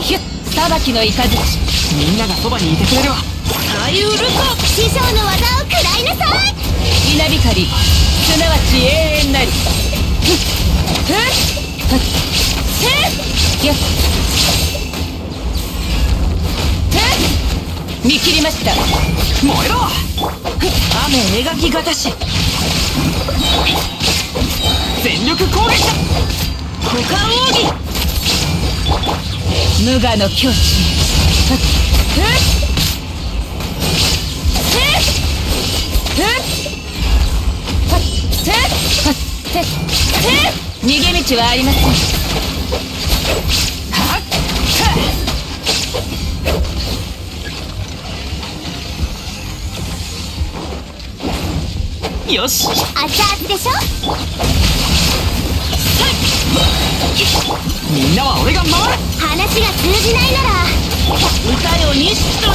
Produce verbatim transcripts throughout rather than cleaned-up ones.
ヒュッ裁きの雷。 みんながそばにいてくれるわ。 さゆるこ師匠の技を食らいなさい。 稲光すなわち永遠なり。ふっふっふっひゅっふっ見切りました。 燃えろ。雨描きがたし。全力攻撃だ。 股間奥義無我の境地。ふっふっふっふっふっふっ逃げ道はありません。 はっよし。 熱々でしょ。 みんなは俺が守る。 話が通じないなら歌よ錦とな。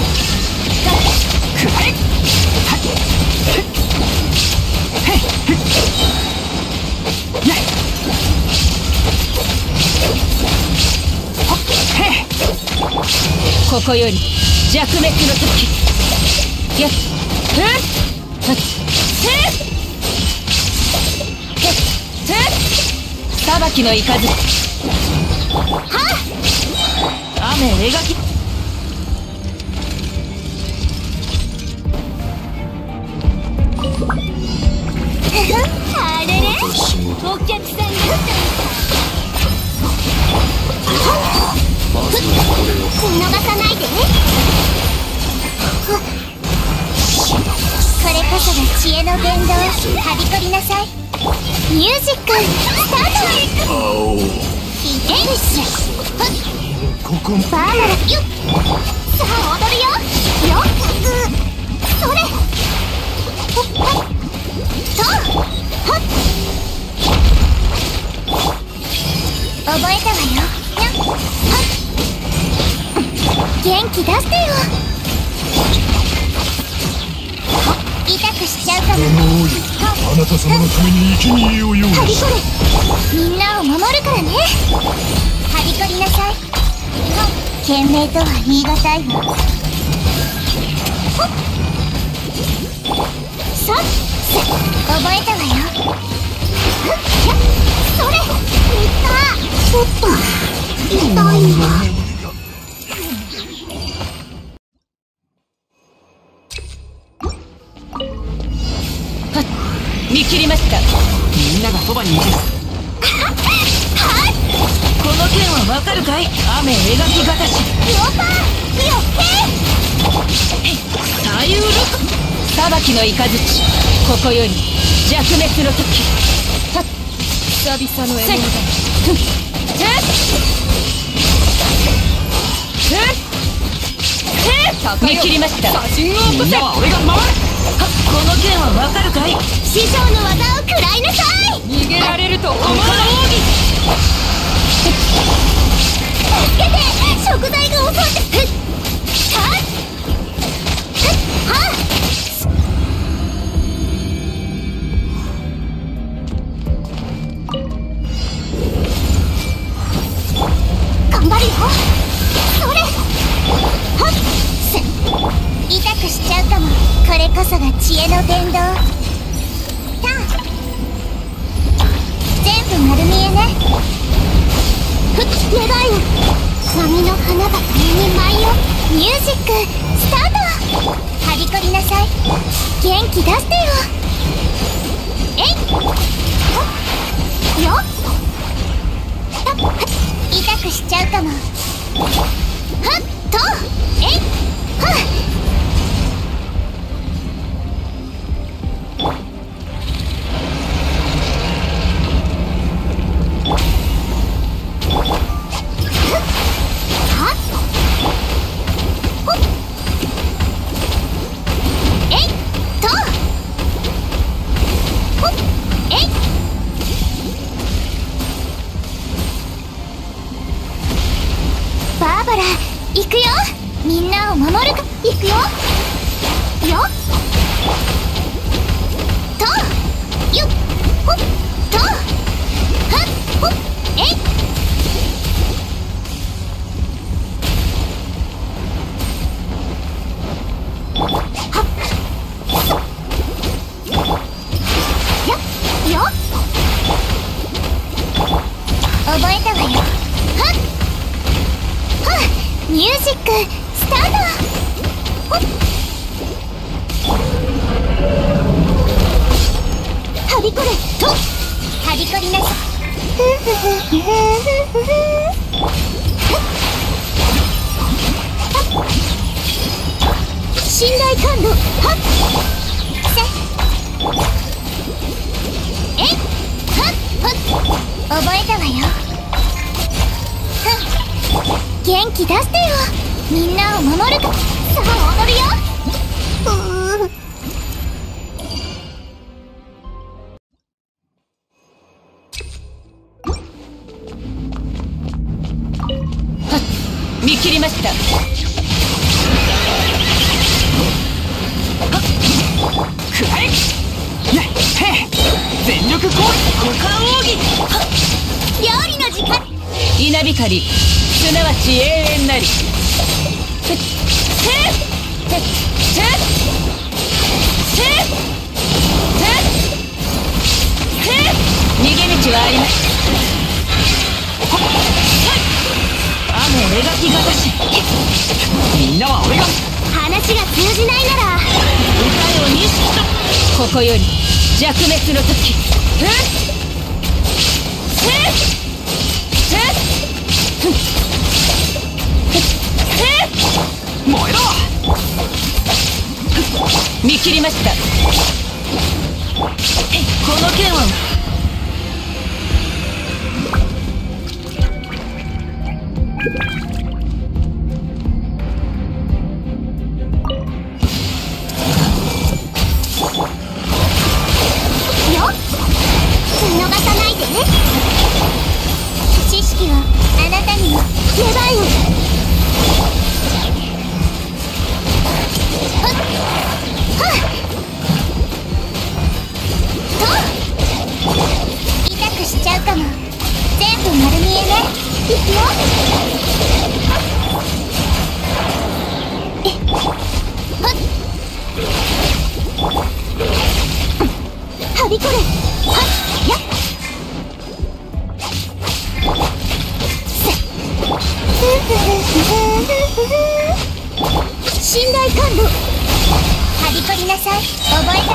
くらえ。はっふっへっふっやいほっへっ。 ここより弱滅の時。やっふっふっふっ裁きの雷。雨描き。 あれれお客さんが見逃さないで。これこそが知恵の伝道。はびこりなさい。ミュージックスタート。イテンスここバーナラよっ。さあ踊るよよっ。それほっほっとほっ。覚えたわよよっほっ。元気出してよ。痛くしちゃうかも。 あなた様のために生贄を用意しはびこれ。みんなを守るからね。はびこりなさい。懸命とは言い難いわ。ほっそっ覚えたわよ。それいったちょっと痛いわ。 見切りました。 みんながそばにいる。 この剣はわかるかい。雨描きがたし。 ヨパーよっへさゆるこ裁きの雷。ここより弱滅の時。はっ久々の獲物だ。ふっふっふっ見切りました。 みんなは俺が守る。 この剣はわかるかい。 師匠の技を食らいなさい。 逃げられると思わない。 助けて食材が襲ってふっはっふっはっ。頑張るよそれはっす痛くしちゃうかも。これこそが知恵の伝道。タン全部丸見えね。ふっ願いよ波の花が冬に舞いよ。ミュージックスタート。はびこりなさい。元気出してよ。えいほっよったっ痛くしちゃうかも。はっとえいはっ。バーバラ行くよ。みんなを守るか。行くよよっとよっほっとはっほっえい覚えたわよ。はっはっ、ミュージックスタート。はっはびこれとはびこりなさい。ふふふふふふ信頼感度はっせえっはっはっ覚えたわよ。元気出してよ。みんなを守るか。さあ踊るよ。うー見切りました。 くらえやっへ全力攻撃股間奥義料理の時間。 稲光すなわち永遠なり。ふっふっふっふっふっふっ逃げ道はあります。雨描きがたし。 みんなは俺が。 話が通じないなら歌を認識と。ここより弱滅の時。ふっふっふっふっ燃えろ。 見切りました。この剣はよっ見逃さないでね。知識はあなたにも芽生えよ。はっはっと痛くしちゃうかも。全部丸見えね。いくよ。えっはっはびこれはっやっせ信頼感度はびこりなさい。覚えた。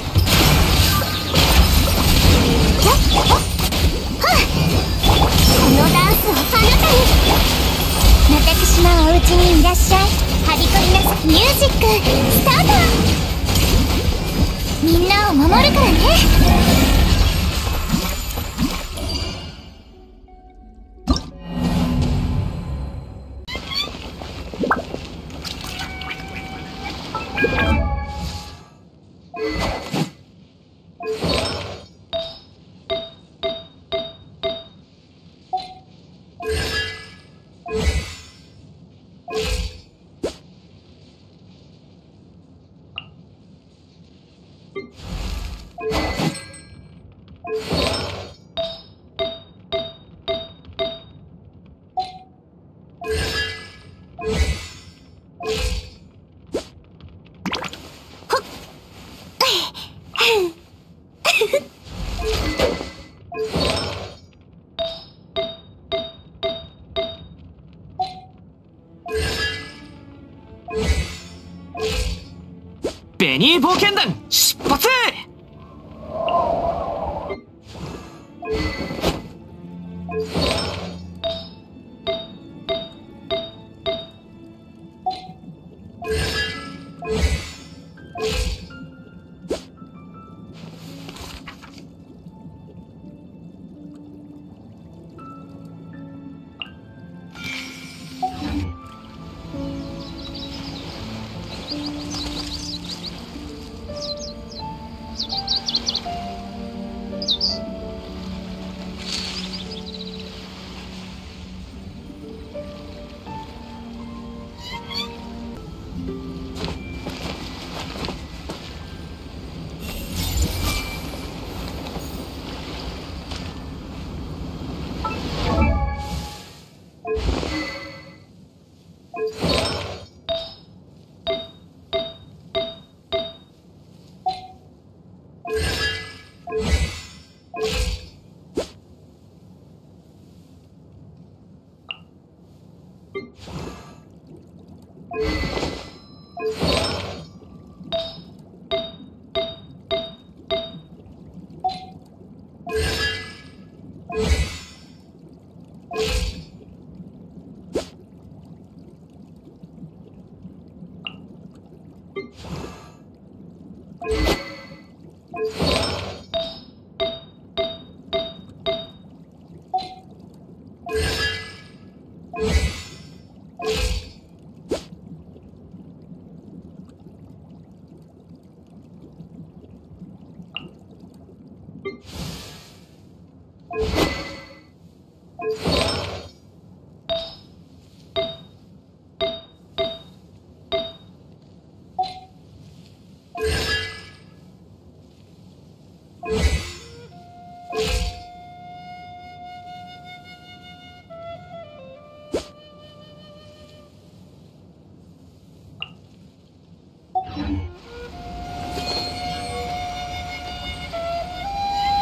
やっはっはっこのダンスをあなたに。私のお家にいらっしゃい。はびこりなさい。ミュージックスタート。みんなを守るからね。 ベニー冒険団出発。